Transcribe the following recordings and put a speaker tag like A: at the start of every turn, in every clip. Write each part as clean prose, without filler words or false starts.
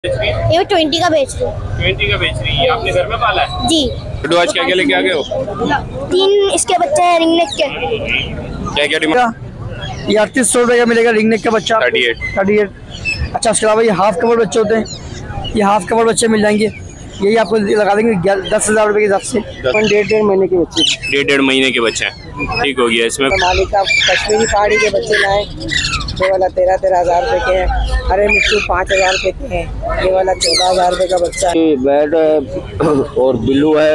A: ये 20 का बेच रही हूँ।
B: 20 का बेच रही है। आपने घर में पाला है?
A: जी।
B: तो आज क्या क्या लेके आ गए हो?
A: 3 इसके बच्चे हैं रिंग नेक के।
B: क्या क्या डिमांड?
C: ये 3800 रुपये का मिलेगा रिंग नेक का बच्चा। 38। अच्छा, उसके अलावा ये हाफ कवर बच्चे होते हैं, ये हाफ कवर बच्चे मिल जाएंगे। यही आपको लगा देंगे 10,000 रुपये के हिसाब से। 1.5 महीने के बच्चे,
B: 1.5 महीने के बच्चे हैं। ठीक हो गया। इसमें
D: मालिक का कश्मीरी पहाड़ी के बच्चे लाए, ये वाला 13,000 रुपये के हैं। हरे मिट्टू 5,000 रुपये के हैं। ये वाला 14,000 रुपये का बच्चा है।
E: बैट है और बिल्लू है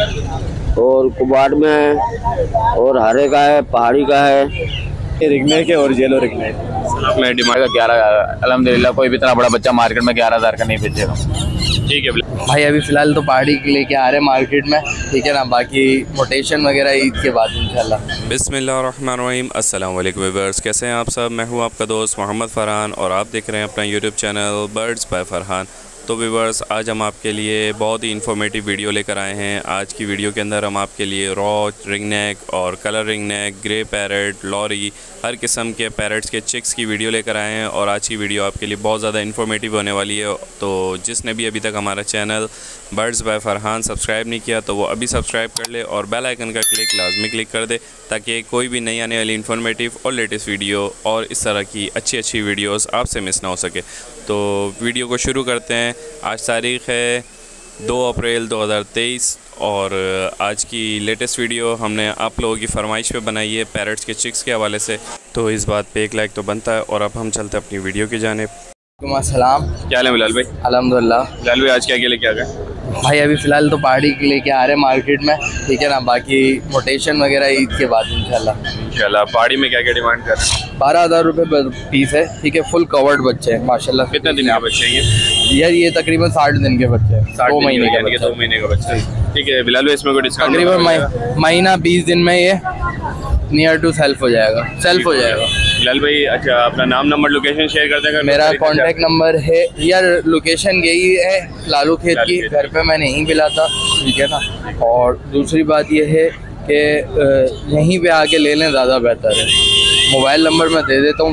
E: और कुबाड़ में है और हरे का है, पहाड़ी का है।
F: रिगने के और येलो रिगने
B: मैं डिमांड
E: 11,000। अल्हम्दुलिल्लाह कोई भी इतना बड़ा बच्चा मार्केट में 11,000 का नहीं बेचेगा।
B: ठीक है
G: भाई। अभी फ़िलहाल तो पहाड़ी लेके आ रहे हैं मार्केट में, ठीक है ना। बाकी मोटेशन वगैरह ईद के बाद इंशाल्लाह।
H: बिस्मिल्लाहिर्रहमानिर्रहीम। अस्सलाम वालेकुम व्यूअर्स, कैसे हैं आप सब। मैं हूं आपका दोस्त मोहम्मद फ़रहान और आप देख रहे हैं अपना YouTube channel birds by Farhan. तो व्यूअर्स, आज हम आपके लिए बहुत ही इन्फॉर्मेटिव वीडियो लेकर आए हैं। आज की वीडियो के अंदर हम आपके लिए रॉ रिंग नेक और colour ring neck, grey parrot, lory, हर किस्म के पैरट्स के चिक्स की वीडियो लेकर आए हैं। और आज की वीडियो आपके लिए बहुत ज़्यादा इन्फॉर्मेटिव होने वाली है। तो जिसने भी अभी तक हमारा channel birds by Farhan subscribe नहीं किया तो वो अभी सब्सक्राइब कर ले और बेल आइकन का क्लिक लाजमी क्लिक कर दे, ताकि कोई भी नई आने वाली इन्फॉर्मेटिव और लेटेस्ट वीडियो और इस तरह की अच्छी वीडियोस आपसे मिस ना हो सके। तो वीडियो को शुरू करते हैं। आज तारीख़ है 2 अप्रैल 2023 और आज की लेटेस्ट वीडियो हमने आप लोगों की फरमाइश पे बनाई है पैरट्स के चिक्स के हवाले से। तो इस बात पे एक लाइक तो बनता है। और अब हम चलते हैं अपनी वीडियो की जानिब।
G: अस्सलाम।
B: क्या हाल है बिलाल भाई?
G: अल्हम्दुलिल्लाह।
B: बिलाल भाई, आज क्या क्या लेके आ गए?
G: भाई अभी फ़िलहाल तो पहाड़ी लेके आ रहे हैं मार्केट में, ठीक है ना। बाकी मोटेशन वगैरह ईद के बाद इंशाल्लाह।
B: पहाड़ी में क्या क्या डिमांड कर रहे हैं?
G: 12,000 रुपये पीस है, ठीक है। फुल कवर्ड बच्चे हैं माशाल्लाह।
B: कितने दिन के बच्चे हैं
G: यार? ये तकरीबन 60 दिन के बच्चे हैं। 2 महीने के बच्चे।
B: 2 महीने का बच्चा है। ठीक है बिलाल भाई, इसमें कोई डिस्काउंट?
G: तकरीबन महीना 20 दिन में ये नियर टू सेल्फ हो जाएगा।
B: बिलाल भाई, अच्छा अपना नाम, नंबर, लोकेशन शेयर कर देंगे।
G: मेरा कॉन्टेक्ट नंबर है यार, लोकेशन यही है लालू खेत की। घर पे मैं नहीं मिला था, ठीक है ना। और दूसरी बात ये है कि यहीं पे आके ले लें, ज़्यादा बेहतर है। मोबाइल नंबर मैं दे देता हूँ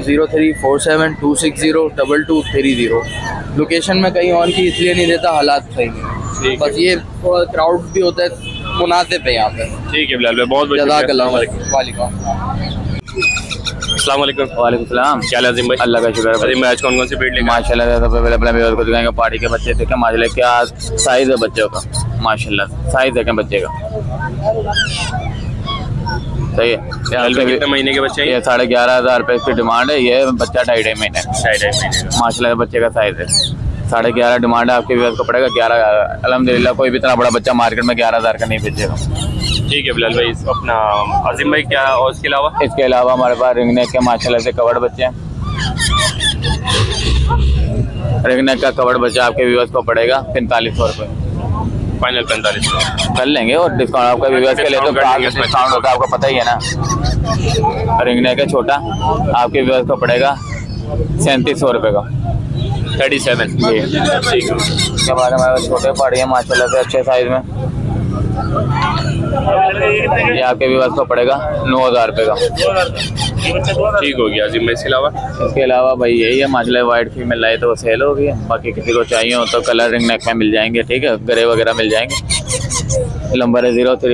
G: 034726022330। लोकेशन में कहीं और की इसलिए नहीं देता, हालात सही नहीं, बस ये क्राउड भी होता है, मुनासिब है यहाँ पे।
B: ठीक है बिलाल भाई, बहुत बहुत अस्सलाम वालेकुम।
E: वालेकुम सलाम।
B: क्या हाल है अज़ीम भाई?
E: अल्लाह का शुक्र है।
B: अज़ीम भाई, आज कौन कौन सी ब्रीड लेके?
E: माशाल्लाह सबसे पहले अपने व्यूअर्स को दिखाएंगे पहाड़ी के बच्चे। देखें माशाल्लाह क्या साइज़ है बच्चों का, माशाल्लाह साइज़ देखें बच्चे का, सही है।
B: कितने महीने के बच्चे हैं?
E: ये 11,500 रुपये इसकी डिमांड है। ये बच्चा 2.5 महीने
B: महीने
E: माशाल्लाह बच्चे का साइज़ है। 11,500 डिमांड है। आपके व्यूअर्स को पड़ेगा 11,000। अल्हम्दुलिल्लाह कोई भी इतना बड़ा बच्चा मार्केट में 11,000 का नहीं बेचेगा।
B: ठीक है बिलाल भाई। अपना अज़ीम भाई, क्या और इसके अलावा
E: हमारे पास रिंग नेक के माशाल्लाह से कवर्ड बच्चे हैं। रिंग नेक का कवर्ड बच्चा आपके व्यूअर्स को पड़ेगा 4500 रुपये।
B: फाइनल 4500
E: कर लेंगे। और डिस्काउंट आपका व्यूअर्स के लिए तो डिस्काउंट होता है, आपको पता ही है ना। रिंग नेक है छोटा, आपके व्यूअर्स को पड़ेगा 3700 रुपये का।
B: 37
E: जी। उसके बाद हमारे छोटे पहाड़ी हैं माशाल्लाह से अच्छे साइज़ में। ये आपके व्यूअर्स को पड़ेगा 9,000 रुपये का।
B: ठीक हो गया अज़ीम भाई।
E: इसके अलावा भाई यही है माशाल्लाह, वाइट फीमेल लाए तो वो सेल हो गई है। बाकी किसी को चाहिए हो तो कलर रिंग नेक में मिल जाएंगे, ठीक है। ग्रे वगैरह मिल जाएंगे। नंबर है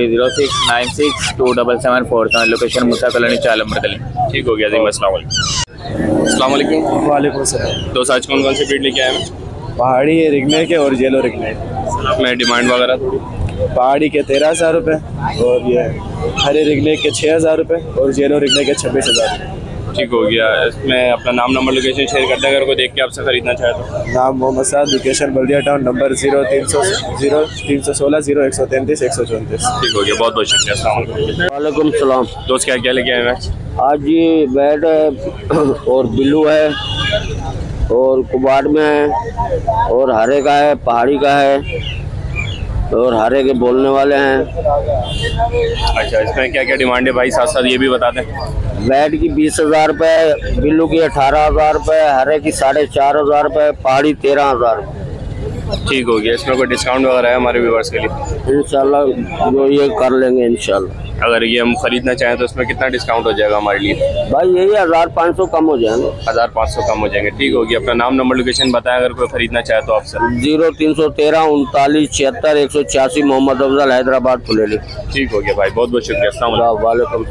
E: 0306962774। लोकेशन मूसा कॉलोनी 4 नंबर गली।
B: ठीक हो गया अज़ीम। अस्सलाम वालेकुम।
F: वालेकुम सलाम।
B: दोस्त, आज कौन कौन सी ब्रीड लेके आए हैं?
F: पहाड़ी है रिगने के और येलो रिगने।
B: मैं डिमांड वगैरह थोड़ी?
F: पहाड़ी के 13,000 रुपये और ये हरे रिगने के 6,000 रुपये और येलो रिगने के 26,000 रुपये।
B: ठीक हो गया। इसमें अपना नाम, नंबर, लोकेशन शेयर करते हैं अगर कोई देख के आपसे ख़रीदना चाहे तो।
F: नाम Mohammad Saad, location Baldia town, number 0316 0133 134।
B: ठीक हो गया, बहुत बहुत शुक्रिया। अस्सलाम
E: वालेकुम सलाम।
B: दोस्त, क्या क्या लेके आए हैं?
E: आज ये बैट है और बिल्लू है और कुबाड़ में है और हरे का है, पहाड़ी का है और हरे के बोलने वाले हैं।
B: अच्छा, इसमें क्या क्या डिमांड है भाई? साथ साथ ये भी बता दें।
E: बैट की 20,000 रुपये, बिल्लू की 18,000 रुपये, हरे की 4,500 रुपये, पहाड़ी 13,000 रुपये।
B: ठीक हो गया। इसमें कोई डिस्काउंट वगैरह है हमारे व्यूवर्स के लिए?
E: इंशाल्लाह जो ये कर लेंगे इंशाल्लाह।
B: अगर ये हम खरीदना चाहें तो इसमें कितना डिस्काउंट हो जाएगा हमारे लिए?
E: भाई यही 1500 कम हो जाएंगे।
B: 1500 कम हो जाएंगे। ठीक होगी। अपना नाम नंबर लोकेशन बताएं अगर कोई खरीदना चाहे तो आपसे।
E: 0313 39 76 186 मोहम्मद अफजल हैदराबाद फुलेली।
B: ठीक हो गया भाई, बहुत बहुत शुक्रिया। अस्सलाम वालेकुम।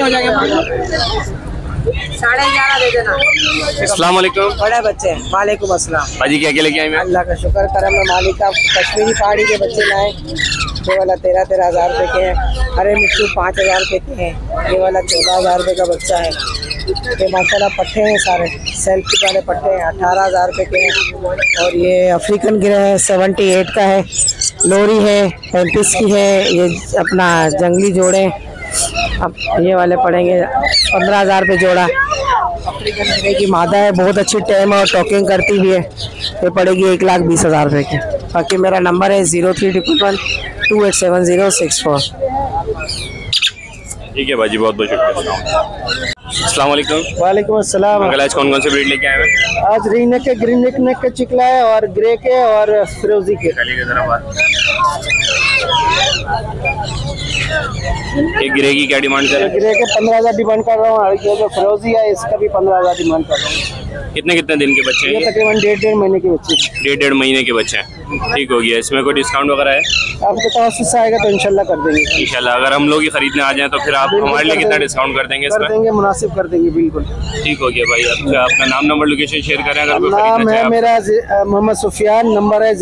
D: 11:30 दे देना।
B: अस्सलाम वालेकुम।
D: बड़े बच्चे वालेकुम अस्सलाम।
B: भाजी क्या क्या लेके आए? मैं
D: अल्लाह का शुक्र करम है मालिक का। कश्मीरी पहाड़ी के बच्चे लाए, ये वाला 13-13 हज़ार रुपये के हैं। हरे मिट्टू 5000 रुपये के हैं। ये वाला 14,000 रुपये का बच्चा है। ये माशाल्लाह पट्टे हैं, सारे सेल्फी वाले पट्टे हैं, 18,000 रुपये के हैं। और ये अफ्रीकन गिरा है, 78 का है। लोरी है 35 की है। ये अपना जंगली जोड़े अब ये वाले पड़ेंगे 15,000 रुपये जोड़ा। अफ्रीकन गिरे की मादा है, बहुत अच्छी टैम और टॉकिंग करती भी है। ये पड़ेगी 1,20,000 रुपये की। बाकी मेरा नंबर है 0311 287064।
B: ठीक है भाजी, बहुत बहुत शुक्रिया। अस्सलाम वालेकुम।
C: वालेकुम अस्सलाम।
B: अंकल आज कौन कौन से ब्रीड लेके आए हैं?
C: आज रिंग नेक के, ग्रीन नेक के चिकला है और ग्रे के और फिरोजी के।
B: चलिए जरा बात। एक ग्रे की क्या डिमांड कर रहे हैं?
C: ग्रे के 15,000 डिमांड कर रहा हूँ। और ये जो फिरोजी है इसका भी 15,000 डिमांड कर रहा हूँ।
B: कितने कितने दिन के बच्चे हैं?
C: ये तकरीबन 1.5 महीने के बच्चे हैं।
B: 1.5 महीने के बच्चे हैं। ठीक हो गया। इसमें कोई डिस्काउंट वगैरह है?
C: आपके तवस्सुत से आएगा तो इंशाल्लाह कर देंगे।
B: इंशाल्लाह। अगर हम लोग ही खरीदने आ जाएं तो फिर आप हमारे लिए कितना डिस्काउंट कर देंगे?
C: कर देंगे, मुनासिब कर देंगे बिल्कुल।
B: ठीक हो गया भाई। अच्छा अपना नाम नंबर लोकेशन शेयर करें अगर कोई
C: नाम
B: खरीदना
C: है
B: चाहे।
C: मेरा मोहम्मद सुफियान। नंबर है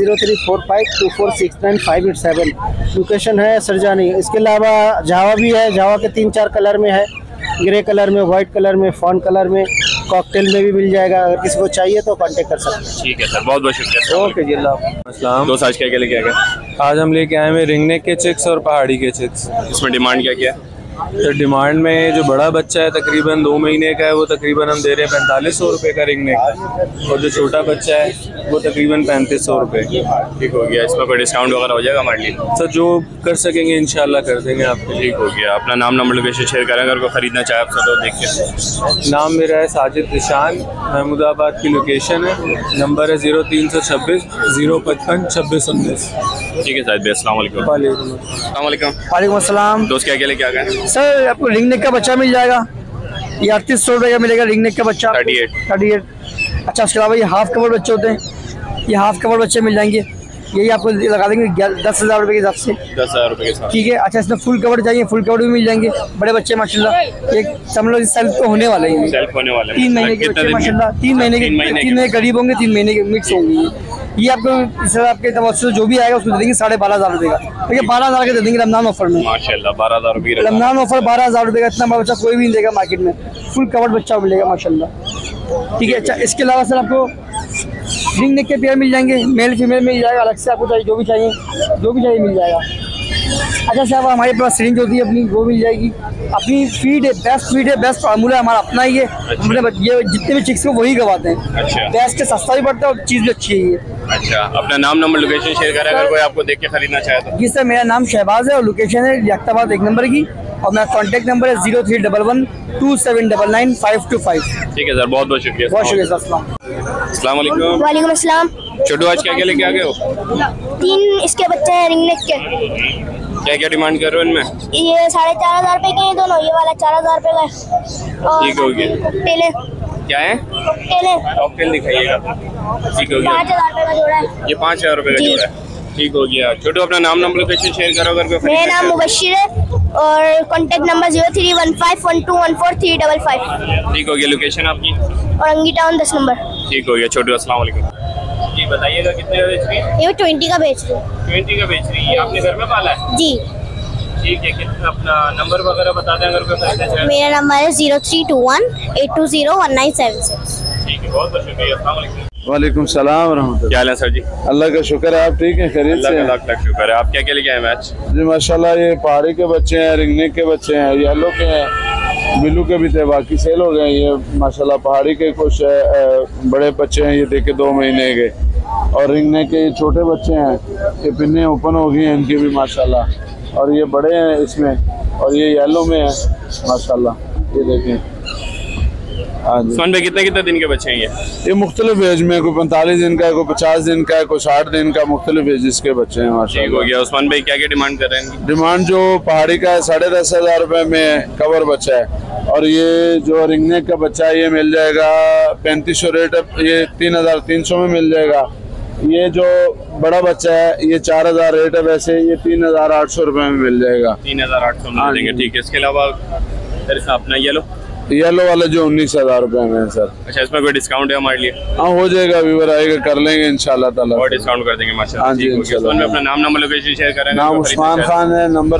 C: 03452469 लोकेशन है सरजानी। इसके अलावा जावा भी है। जावा के 3-4 कलर में है, ग्रे कलर में, वाइट कलर में, फॉन कलर में, कॉकटेल में भी मिल जाएगा। अगर किसी को चाहिए तो कांटेक्ट कर सकते हैं।
B: ठीक है सर, बहुत बहुत शुक्रिया।
C: ओके जी, अल्लाह।
B: दोस्त आज क्या क्या लेके आ गए?
I: आज हम लेके आए हैं रिंग नेक के चिक्स और पहाड़ी के चिक्स।
B: इसमें डिमांड क्या क्या है?
I: तो डिमांड में जो बड़ा बच्चा है तकरीबन 2 महीने का है, वो तकरीबन हम दे रहे हैं 4500 रुपये का रिंग नेक। और जो छोटा बच्चा है वो तकरीबन 3500 रुपये।
B: ठीक हो गया। इसमें कोई डिस्काउंट वगैरह हो जाएगा हमारे लिए?
I: सर जो कर सकेंगे इंशाल्लाह कर देंगे आपको।
B: ठीक हो गया। अपना नाम नंबर लोकेशन शेयर करें अगर कोई खरीदना चाहे आपसे तो देख के।
I: नाम मेरा है साजिद निशान, महमूदाबाद की लोकेशन है। नंबर है 0326 055 2619।
B: ठीक है साहिद भाई, अस्सलाम वालेकुम।
C: वालेकुम अस्सलाम।
B: दोस्त क्या क्या लेके आ गए?
C: सर आपको रिंग नेक का बच्चा मिल जाएगा। ये 3800 रुपये का मिलेगा रिंग नेक का बच्चा। 38। अच्छा उसके अलावा ये हाफ कवर बच्चे होते हैं। ये हाफ कवर बच्चे मिल जाएंगे। यही आपको लगा देंगे 10,000 रुपये के हिसाब से।
B: 10,000 रुपये के साथ।
C: ठीक है। अच्छा इसमें फुल कवर चाहिए, फुल कवर भी मिल जाएंगे। बड़े बच्चे माशाल्लाह एक समझ लो सेल्फ तो होने वाले हैं।
B: सेल्फ होने वाले
C: 3 महीने के बच्चे माशाल्लाह। 3 महीने करीब होंगे, 3 महीने के मिक्स होंगे। ये आपको इस आपके तवज्जो जो भी आएगा उसको दे देंगे 12,500 रुपये का। ठीक है 12,000 के दे देंगे रमजान ऑफर में।
B: माशाल्लाह 12,000 रुपये।
C: रमजान ऑफर 12,000 रुपये का। इतना बड़ा बच्चा कोई भी नहीं देगा मार्केट में। फुल कवर्ड बच्चा मिलेगा माशाल्लाह। ठीक है। अच्छा इसके अलावा सर आपको रिंग नेक के पेयर मिल जाएंगे, मेल फीमेल मिल जाएगा। अलग से आपको चाहिए जो भी चाहिए मिल जाएगा। अच्छा साहब हमारे पास सिरिंज होती है अपनी, वो मिल जाएगी। अपनी फीड है, बेस्ट फार्मूला हमारा अपना ही है। हमने ये जितने भी चिक्स को वही गवाते हैं।
B: अच्छा।
C: बेस्ट के सस्ता भी पड़ता है और चीज़ भी अच्छी है ये।
B: अच्छा अपना नाम नंबर लोकेशन शेयर करें अगर कोई आपको देख के खरीदना चाहे तो।
C: जी सर मेरा नाम शहबाज है और लोकेशन है याख्ताबाद 1 नंबर की। और मेरा कॉन्टैक्ट नंबर है 0311 2799 525।
B: ठीक है सर, बहुत बहुत शुक्रिया।
C: बहुत शुक्रिया सर।
B: अस्सलाम वालेकुम।
A: वालेकुम अस्सलाम।
B: छोटू आज क्या क्या लेके आ गए हो?
A: 3 इसके बच्चे हैं रिंग नेक के।
B: क्या क्या डिमांड कर रहे हो इनमें?
A: ये 4,500 रुपये के हैं दोनों। ये वाला 4,000 रुपये का है। और
B: ठीक हो गया।
A: कॉकटेल
B: क्या है? कॉकटेल दिखाइएगा। ठीक हो गया।
A: 5,000 रुपये का जोड़ा है।
B: ये 5,000 रुपये का जोड़ा है। ठीक हो गया। छोटू अपना नाम नंबर लोकेशन शेयर करो अगर कोई
A: मेरा नाम मुबशिर है और कॉन्टैक्ट नंबर 0315121355।
B: ठीक हो गया। लोकेशन आपकी?
A: Orangi town 10 number.
B: ठीक हो गया। छोटू अस्सलाम वालेकुम। जी बताइएगा कितने का बेच रही है?
A: ये 20 का बेच रही हूँ।
B: 20 का बेच रही है। आपने घर में पाला है?
A: जी।
B: ठीक है। कितना अपना नंबर वगैरह बता दें अगर कोई खरीदना चाहे।
A: मेरा नंबर है 0321 8201976।
B: ठीक है, बहुत बहुत शुक्रिया। अस्सलाम वालेकुम।
F: वालेकुम सलाम रहमतुल्लाह।
B: क्या हाल है सर जी?
F: अल्लाह का शुक्र है, आप ठीक हैं? खैरियत से?
B: अल्लाह का लाख शुक्र है। आप क्या क्या लेके आए मैच?
F: जी माशाल्लाह ये पहाड़ी के बच्चे हैं, रिंग नेक के बच्चे हैं, येलो के हैं, बिल्लू के भी थे, बाकी सेल हो गए। ये माशाल्लाह पहाड़ी के कुछ बड़े बच्चे हैं, ये देखे 2 महीने के। और रिंग नेक के ये छोटे बच्चे हैं, ये पिन्ने ओपन हो गई हैं इनकी भी माशाल्लाह। और ये बड़े हैं इसमें, और ये येलो में है माशाल्लाह। ये देखें हाँ जी।
B: उस्मान भाई कितने कितने दिन के बच्चे हैं
F: ये मुख्तलिफ एज में, कोई 45 दिन का है, कोई 50 दिन का है, कोई 60 दिन का, मुख्तलिफ एजेस के बच्चे हैं
B: ठीक हो
F: माशाल्लाह।
B: गया। उस्मान भाई क्या क्या डिमांड कर रहे हैं?
F: डिमांड जो पहाड़ी का है 10,500 रुपये में कवर बच्चा है, और ये जो रिंगनेक का बच्चा है ये मिल जाएगा 3500 रेट है, ये 3,300 में मिल जाएगा। ये जो बड़ा बच्चा है ये 4,000 रेट है, वैसे ये 3,800 रुपये में मिल जाएगा।
B: 3,800 में देंगे, ठीक है। इसके अलावा अपना येलो
F: वाला जो 19,000 रुपये में है सर।
B: अच्छा, इसमें कोई डिस्काउंट है हमारे लिए?
F: हाँ हो जाएगा, व्यूवर आएगा कर लेंगे इंशाल्लाह ताला,
B: और डिस्काउंट कर देंगे माशाल्लाह।
F: हाँ जी इंशाल्लाह।
B: में अपना नाम नंबर लोकेशन शेयर करेंगे।
F: नाम उस्मान खान है, नंबर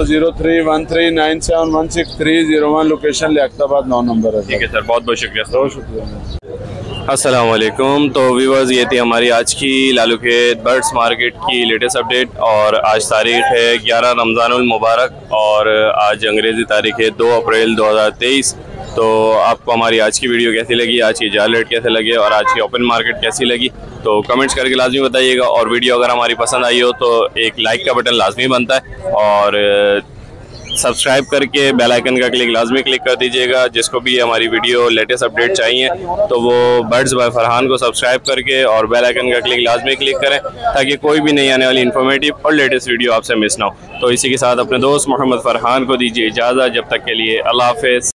F: 0313971630 लोकेशन लियाकताबाद 9 नंबर है।
B: ठीक है सर, बहुत बहुत शुक्रिया।
F: बहुत शुक्रिया।
B: अस्सलाम वालेकुम। तो व्यूअर्स, ये थी हमारी आज की लालूखेत बर्ड्स मार्केट की लेटेस्ट अपडेट, और आज तारीख है 11 रमज़ानुल मुबारक और आज अंग्रेज़ी तारीख है 2 अप्रैल 2023। तो आपको हमारी आज की वीडियो कैसी लगी, आज की जाल रेट कैसे लगे और आज की ओपन मार्केट कैसी लगी, तो कमेंट्स करके लाजमी बताइएगा। और वीडियो अगर हमारी पसंद आई हो तो एक लाइक का बटन लाजमी बनता है, और सब्सक्राइब करके बेल आइकन का क्लिक लाजमी क्लिक कर दीजिएगा। जिसको भी हमारी वीडियो लेटेस्ट अपडेट चाहिए तो वो बर्ड्स बाय फरहान को सब्सक्राइब करके और बेल आइकन का क्लिक लाजमी क्लिक करें, ताकि कोई भी नई आने वाली इन्फॉर्मेटिव और लेटेस्ट वीडियो आपसे मिस ना हो। तो इसी के साथ अपने दोस्त मोहम्मद फरहान को दीजिए इजाज़त, जब तक के लिए अल्लाह हाफ़िज़।